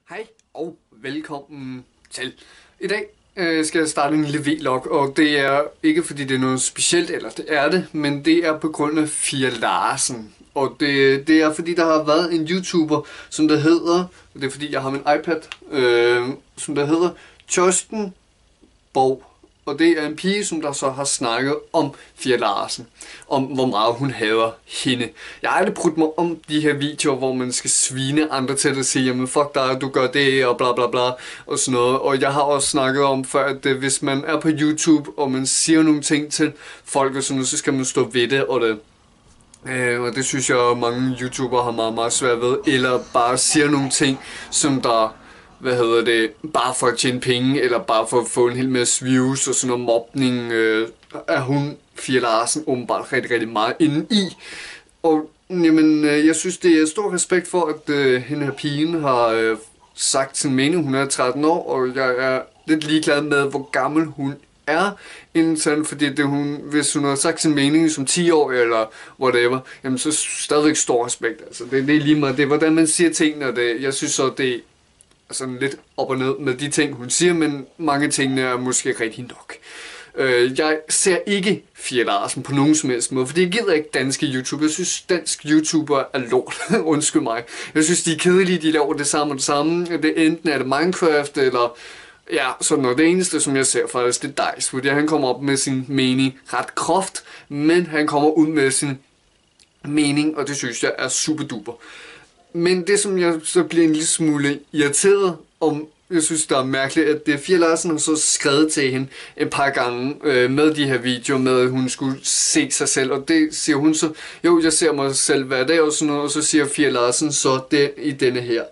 Hej og velkommen til. I dag skal jeg starte en lille vlog, og det er ikke fordi det er noget specielt, eller det er det, men det er på grund af Fie Larsen. Og det er fordi der har været en YouTuber, som der hedder, og det er fordi jeg har min iPad, som der hedder Torsten Borg. Og det er en pige, som der så har snakket om Fie Larsen. Om hvor meget hun hader hende. Jeg har aldrig brudt mig om de her videoer, hvor man skal svine andre til at sige, jamen fuck dig, du gør det, og bla bla bla, og sådan noget. Og jeg har også snakket om før, at hvis man er på YouTube, og man siger nogle ting til folk og sådan noget, så skal man stå ved det, og det synes jeg, mange YouTubere har meget, meget svært ved. Eller bare siger nogle ting, som der bare for at tjene penge, eller bare for at få en hel masse views og sådan noget mobning, er hun, Fie Larsen, åbenbart rigtig, rigtig meget inde i. Og jamen, jeg synes, det er stor respekt for, at hende her pigen har sagt sin mening. Hun er 13 år, og jeg er lidt ligeglad med, hvor gammel hun er. Sådan, fordi hvis hun har sagt sin mening som 10 år eller whatever, jamen så stadigvæk stor respekt. Altså, det er lige meget, det er hvordan man siger tingene, og jeg synes så, det sådan lidt op og ned med de ting, hun siger, men mange tingene er måske rigtig nok. Jeg ser ikke Fie Larsen på nogen som helst måde, fordi jeg gider ikke danske YouTuber. Jeg synes, dansk YouTuber er lort. Undskyld mig. Jeg synes, de er kedelige, de laver det samme og det samme. Enten er det Minecraft, eller ja, sådan noget. Det eneste, som jeg ser faktisk, det er Dice, fordi han kommer op med sin mening ret groft, men han kommer ud med sin mening, og det synes jeg er super duper. Men det, som jeg så bliver en lille smule irriteret om, jeg synes, det er mærkeligt, at det Fie Larsen har så skrevet til hende et par gange med de her videoer, med at hun skulle se sig selv, og det siger hun så, jo, jeg ser mig selv hver dag og sådan noget, og så siger Fie Larsen så det i denne her.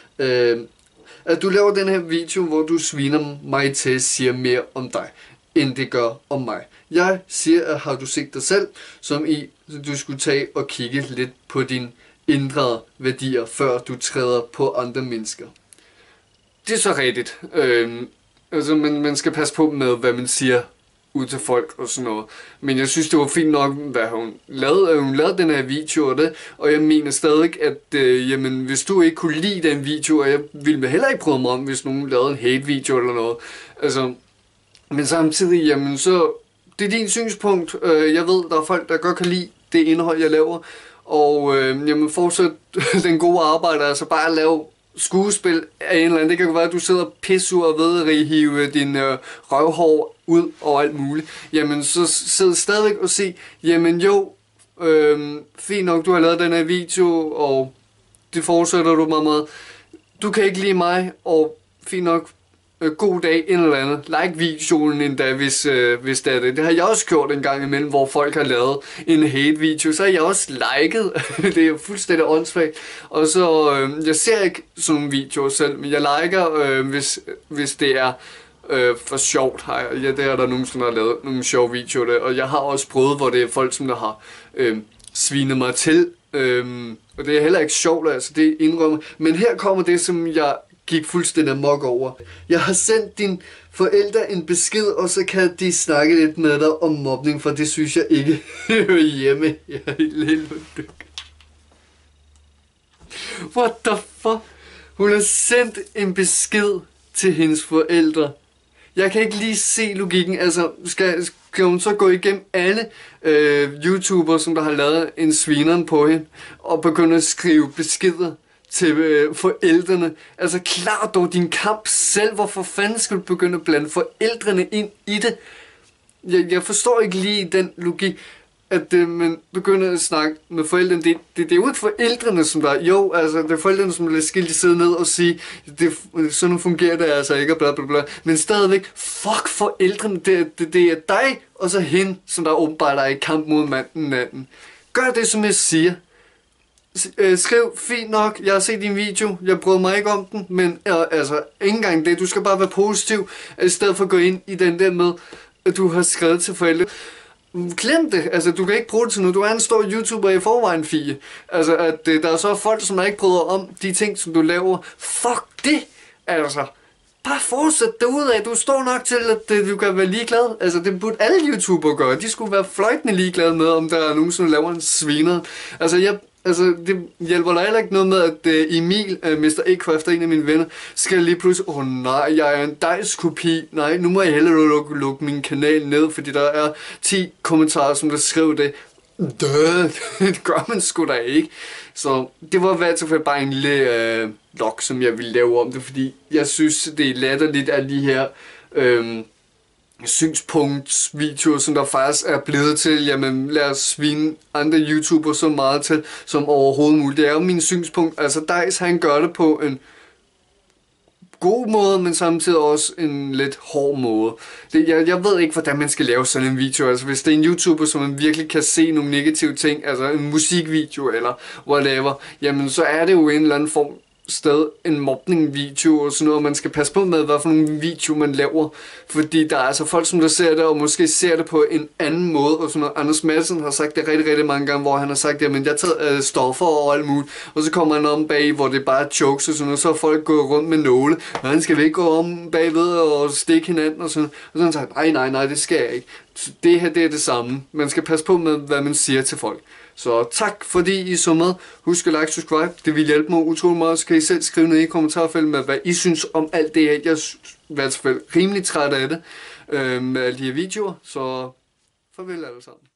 At du laver den her video, hvor du sviner mig til, siger mere om dig, end det gør om mig. Jeg siger, at har du set dig selv, som i, du skulle tage og kigge lidt på din indre værdier, før du træder på andre mennesker. Det er så rigtigt. Altså man skal passe på med, hvad man siger ud til folk og sådan noget. Men jeg synes, det var fint nok, hvad hun lavede. Hun lavede den her video og det, og jeg mener stadig, at jamen, hvis du ikke kunne lide den video, og jeg ville heller ikke prøve mig om, hvis nogen lavede en hate-video eller noget. Altså, men samtidig, jamen så, det er din synspunkt. Jeg ved, der er folk, der godt kan lide det indhold, jeg laver. Og jamen fortsæt den gode arbejde, altså bare at lave skuespil af en eller anden. Det kan jo være, at du sidder pissur og ved at hive din røvhår ud og alt muligt. Jamen så sidder stadigvæk og se, jamen jo, fint nok, du har lavet den her video, og det fortsætter du meget. Du kan ikke lide mig, og fint nok, god dag, en eller andet. Like videoen endda, hvis det er det. Det har jeg også gjort en gang imellem, hvor folk har lavet en hate video. Så har jeg også liket. Det er jo fuldstændig åndssvagt. Og så, jeg ser ikke sådan nogle videoer selv, men jeg liker, hvis det er for sjovt. Ja, det er der nogen, som har lavet nogle sjove videoer der. Og jeg har også prøvet, hvor det er folk, som der har svinet mig til. Og det er heller ikke sjovt, altså det indrømmer. Men her kommer det, som jeg gik fuldstændig amok over. Jeg har sendt dine forældre en besked, og så kan de snakke lidt med dig om mobning, for det synes jeg ikke hører hjemme. Jeg er helt helvede. What the fuck? Hun har sendt en besked til hendes forældre. Jeg kan ikke lige se logikken. Altså, skal hun så gå igennem alle YouTubere, som der har lavet en svineren på hende, og begynde at skrive beskeder til forældrene? Altså klar dog din kamp selv. Hvorfor fanden skal du begynde at blande forældrene ind i det? Jeg forstår ikke lige den logik, at man begynder at snakke med forældrene. Det er jo ikke forældrene, som der... Jo, altså det er forældrene, som lader skille sidde ned og sige, sådan fungerer det altså ikke, og bla bla bla. Men stadigvæk, fuck forældrene, det er dig, og så hende, som der åbenbart er i kamp mod manden. Gør det, som jeg siger. Skriv, fint nok, jeg har set din video, jeg bryder mig ikke om den, men altså, ikke engang det, du skal bare være positiv, i stedet for at gå ind i den der med, at du har skrevet til forældre. Glem det, altså du kan ikke bruge det til noget, du er en stor YouTuber i forvejen, Fie. Altså, at der er så folk, som ikke bryder om de ting, som du laver. Fuck det, altså. Bare fortsæt derudad, du står nok til, at du kan være ligeglad. Altså, det burde alle YouTubere gøre, de skulle være fløjtende ligeglade med, om der er nogen, som laver en sviner. Altså, Altså, det hjælper dig heller ikke noget med, at Emil, Mr. Eggcrafter, en af mine venner, skal lige pludselig, nej, jeg er en Dice-kopi, nej, nu må jeg hellere lukke min kanal ned, fordi der er 10 kommentarer, som der skriver det. Det gør man sgu da ikke. Så det var i hvert fald bare en lille vlog, som jeg ville lave om det, fordi jeg synes, det er latterligt af de her synspunktsvideoer, som der faktisk er blevet til. Jamen, lad os svine andre YouTubere så meget til, som overhovedet muligt. Det er jo min synspunkt. Altså, Dice, han gør det på en god måde, men samtidig også en lidt hård måde. Jeg ved ikke, hvordan man skal lave sådan en video. Altså, hvis det er en YouTuber, som man virkelig kan se nogle negative ting, altså en musikvideo eller whatever, jamen så er det jo en eller anden form sted en mobning-video og sådan noget, man skal passe på med, hvad for nogle videoer man laver, fordi der er altså folk, som der ser det, og måske ser det på en anden måde, og sådan noget. Anders Madsen har sagt det rigtig, rigtig mange gange, hvor han har sagt, jamen jeg har taget stoffer og alt muligt, og så kommer han om bag, hvor det bare er jokes og sådan noget, så er folk gået rundt med nåle, og han skal vi ikke gå om bagved og stikke hinanden og sådan, og så har han sagt, nej, det skal jeg ikke. Så det her, det er det samme. Man skal passe på med, hvad man siger til folk. Så tak fordi I så med. Husk at like, subscribe. Det vil hjælpe mig utrolig meget. Så kan I selv skrive ned i kommentarfeltet med, hvad I synes om alt det her. Jeg er i hvert fald rimelig træt af det med alle de her videoer. Så farvel alle sammen.